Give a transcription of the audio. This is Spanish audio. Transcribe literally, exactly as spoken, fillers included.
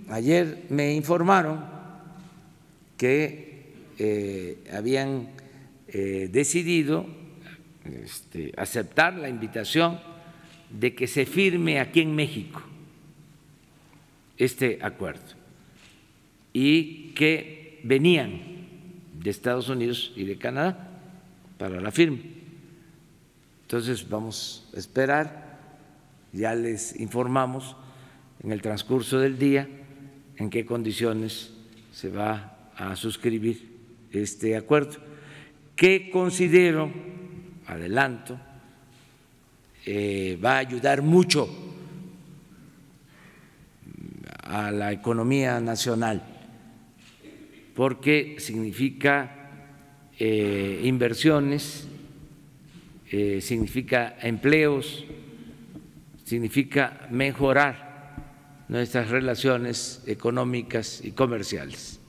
ayer me informaron que eh, habían eh, decidido este, aceptar la invitación de que se firme aquí en México este acuerdo y que venían de Estados Unidos y de Canadá para la firma. Entonces vamos a esperar, ya les informamos en el transcurso del día en qué condiciones se va a suscribir este acuerdo, que considero, adelanto, eh, va a ayudar mucho a la economía nacional, porque significa eh, inversiones, eh, significa empleos, significa mejorar nuestras relaciones económicas y comerciales.